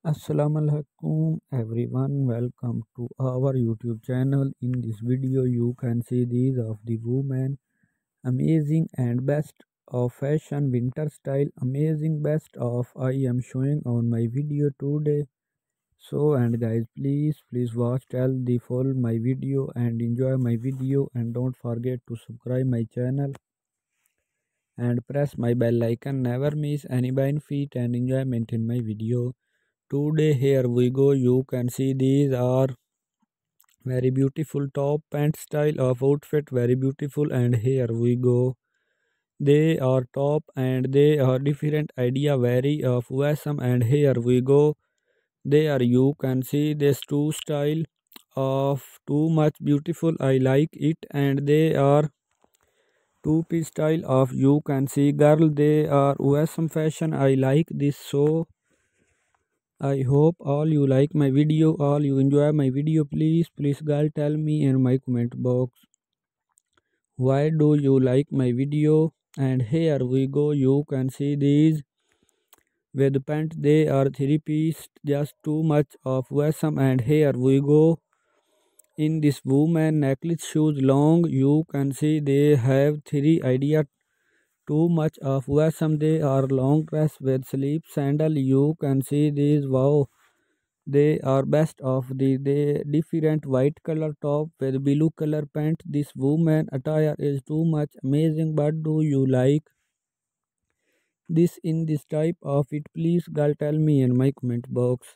Assalamualaikum everyone, welcome to our YouTube channel. In this video you can see these of the women amazing and best of fashion winter style amazing best of I am showing on my video today. So and guys, please watch till the full my video and enjoy my video, and don't forget to subscribe my channel and press my bell icon, never miss any benefit and enjoyment in my video. Today here we go, you can see these are very beautiful top pant style of outfit, very beautiful, and here we go. They are top and they are different idea very of awesome, and here we go. They are, you can see this two style of too much beautiful, I like it, and they are two-piece style of, you can see girl, they are awesome fashion, I like this. So I hope all you like my video, all you enjoy my video. Please girl, tell me in my comment box why do you like my video. And here we go, you can see these with pant, they are three piece, just too much of awesome. And here we go, in this woman necklace shoes long, you can see they have three idea, too much of awesome. They are long dress with sleeve sandal, you can see these, wow. They are best of the different white color top with blue color pant. This woman attire is too much amazing. But do you like this in this type of it? Please girl, tell me in my comment box.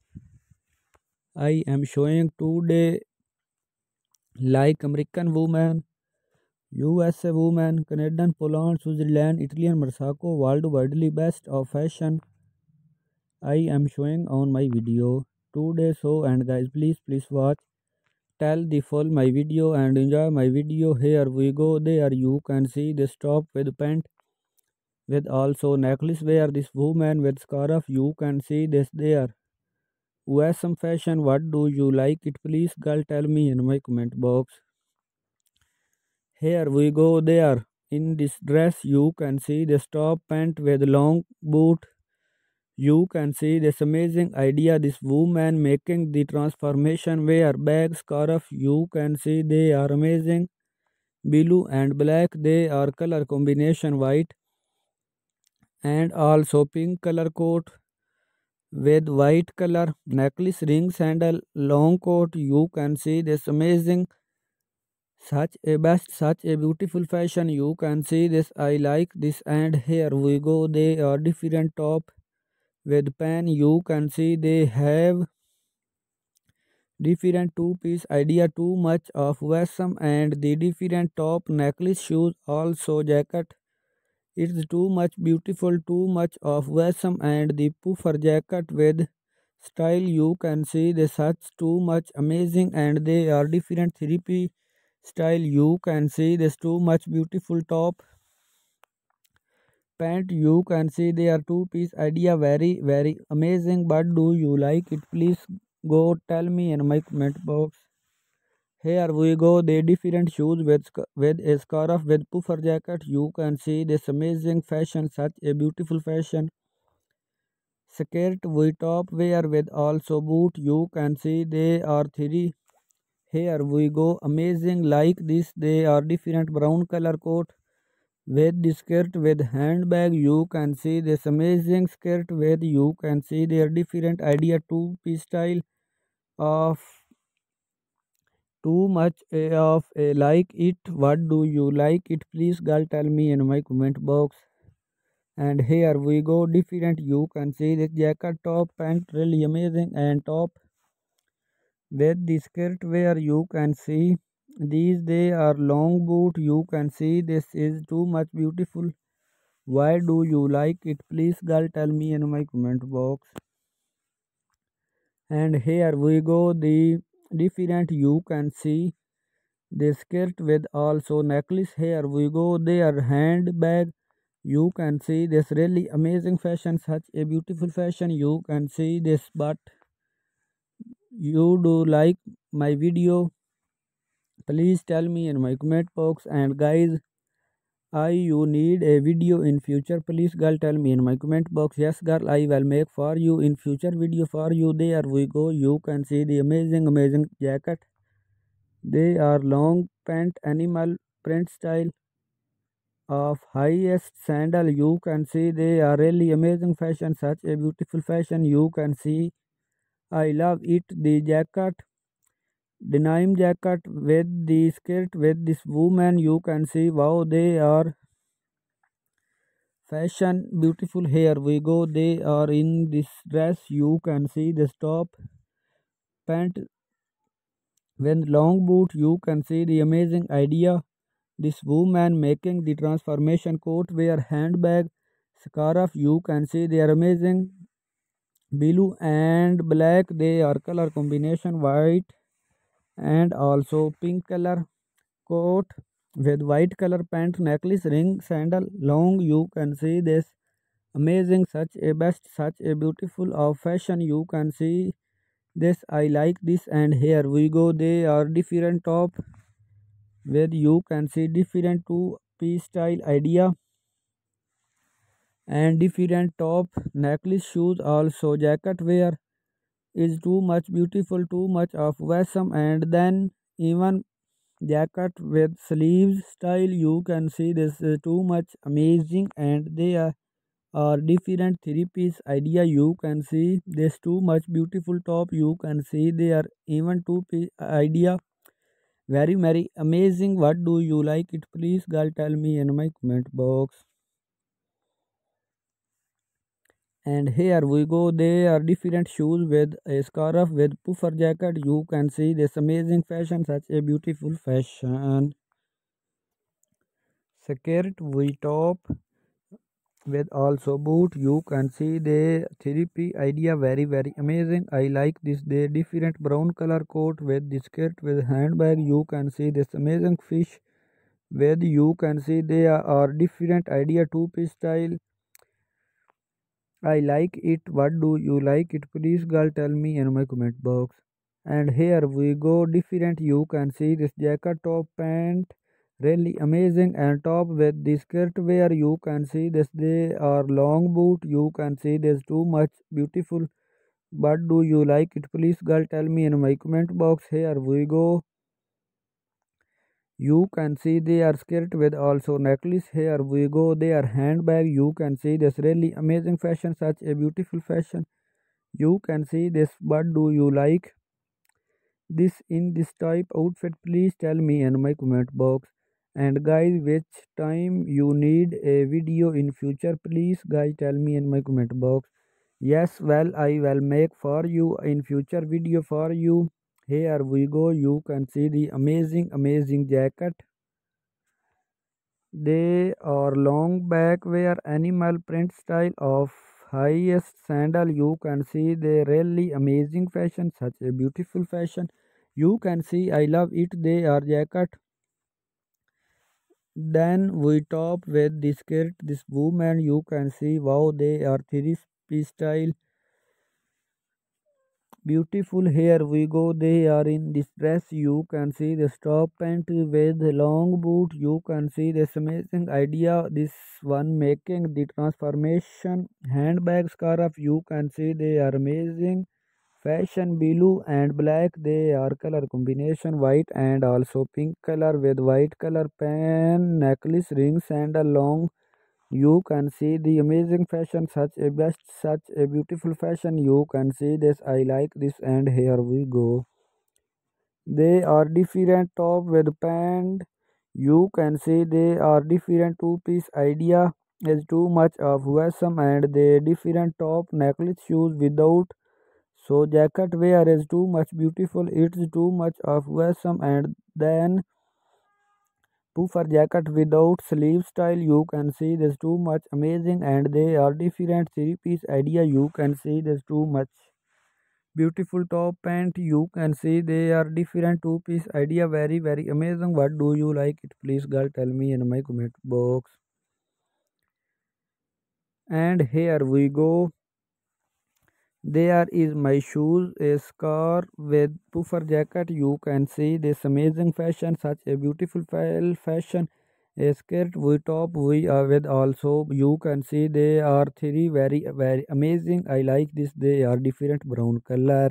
I am showing today like American woman, USA woman, Canadian Poland, Switzerland, Italian Marsaco, worldwide best of fashion. I am showing on my video today. So and guys, please watch tell the full my video and enjoy my video. Here we go, there you can see this top with pant with also necklace wear, this woman with scarf, you can see this there. Awesome fashion, what do you like it? Please girl, tell me in my comment box. Here we go, there in this dress you can see this top pant with long boot. You can see this amazing idea, this woman making the transformation wear bag scarf, you can see they are amazing. Blue and black, they are color combination white, and also pink color coat with white color necklace ring sandal long coat, you can see this amazing, such a best, such a beautiful fashion, you can see this, I like this. And here we go, they are different top with pen, you can see they have different two-piece idea, too much of awesome. And the different top necklace shoes also jacket, it's too much beautiful, too much of awesome. And the puffer jacket with style, you can see the such too much amazing, and they are different 3P style, you can see this too much beautiful top pant, you can see they are two-piece idea, very amazing. But do you like it? Please go tell me in my comment box. Here we go, the different shoes with a scarf with puffer jacket, you can see this amazing fashion, such a beautiful fashion. Skirt with top wear with also boot, you can see they are three. Here we go, amazing like this, they are different brown color coat with the skirt with handbag, you can see this amazing skirt with, you can see their different idea, two-piece style of too much of a like it. What do you like it? Please girl, tell me in my comment box. And here we go, different, you can see this jacket top pant really amazing, and top with the skirt where you can see these, they are long boot, you can see this is too much beautiful. Why do you like it? Please girl, tell me in my comment box. And here we go, the different, you can see the skirt with also necklace, here we go, their handbag, you can see this really amazing fashion, such a beautiful fashion, you can see this. But you do like my video? Please tell me in my comment box. And guys, You need a video in future, please girl tell me in my comment box. Yes girl, I will make for you in future video for you. There we go, you can see the amazing jacket. They are long pant animal print style of highest sandal. You can see they are really amazing fashion, such a beautiful fashion. You can see I love it. The jacket, denim jacket with the skirt with this woman. You can see wow, they are fashion beautiful. Here we go, they are in this dress. You can see this top pant with long boot. You can see the amazing idea. This woman making the transformation coat wear handbag scarf. You can see they are amazing. Blue and black, they are color combination. White and also pink color coat with white color pant, necklace, ring, sandal, long. You can see this amazing, such a best, such a beautiful of fashion. You can see this, I like this. And here we go, they are different top where you can see different two piece style idea and different top necklace, shoes, also jacket wear is too much beautiful, too much of awesome. And then even jacket with sleeves style. You can see this is too much amazing. And they are different three piece idea. You can see this too much beautiful top. You can see they are even two piece idea, very amazing. What do you like it, please girl tell me in my comment box. And here we go, they are different shoes with a scarf with puffer jacket. You can see this amazing fashion, such a beautiful fashion. Skirt we top with also boot. You can see the 3P idea, very amazing. I like this. The different brown color coat with the skirt with handbag. You can see this amazing fish with, you can see they are different idea, two piece style. I like it. What do you like it, please girl tell me in my comment box. And here we go, different. You can see this jacket, top, pant, really amazing. And top with the skirt wear. You can see this, they are long boot. You can see this too much beautiful. What do you like it, please girl tell me in my comment box. Here we go, you can see they are skirt with also necklace. Here we go, they are handbag. You can see this really amazing fashion, such a beautiful fashion. You can see this. What do you like this in this type outfit, please tell me in my comment box. And guys, which time you need a video in future, please guys tell me in my comment box. Yes, well, I will make for you in future video for you. Here we go, you can see the amazing jacket. They are long back wear animal print style of highest sandal. You can see the really amazing fashion, such a beautiful fashion. You can see I love it. They are jacket. Then we top with the skirt. This woman, you can see wow, they are three piece style. Beautiful. Here we go, they are in this dress. You can see the top pant with long boot. You can see this amazing idea, this one making the transformation handbag scarf. You can see they are amazing fashion. Blue and black, they are color combination. White and also pink color with white color pen, necklace, ring, sandal, long. You can see the amazing fashion, such a best, such a beautiful fashion. You can see this, I like this. And here we go, they are different top with pant. You can see they are different two piece idea is too much of awesome. And the different top necklace, shoes without, so jacket wear is too much beautiful, it's too much of awesome. And then puffer jacket without sleeve style. You can see this too much amazing. And they are different three piece idea. You can see this too much beautiful top pant. You can see they are different two piece idea, very amazing. What do you like it, please girl tell me in my comment box. And here we go, there is my shoes, a scarf with puffer jacket. You can see this amazing fashion, such a beautiful fashion. A skirt with top with also you can see they are three very amazing. I like this. They are different brown color.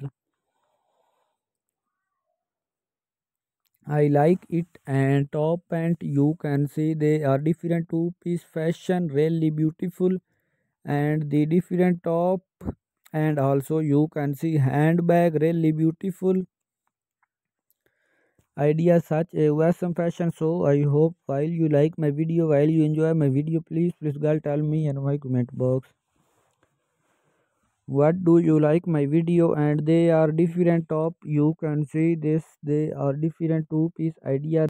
I like it. And top pant you can see they are different two-piece fashion really beautiful. And the different top, and also you can see handbag really beautiful idea such a awesome fashion. So I hope while you like my video, while you enjoy my video, please girl tell me in my comment box what do you like my video. And they are different top you can see this, they are different two piece idea.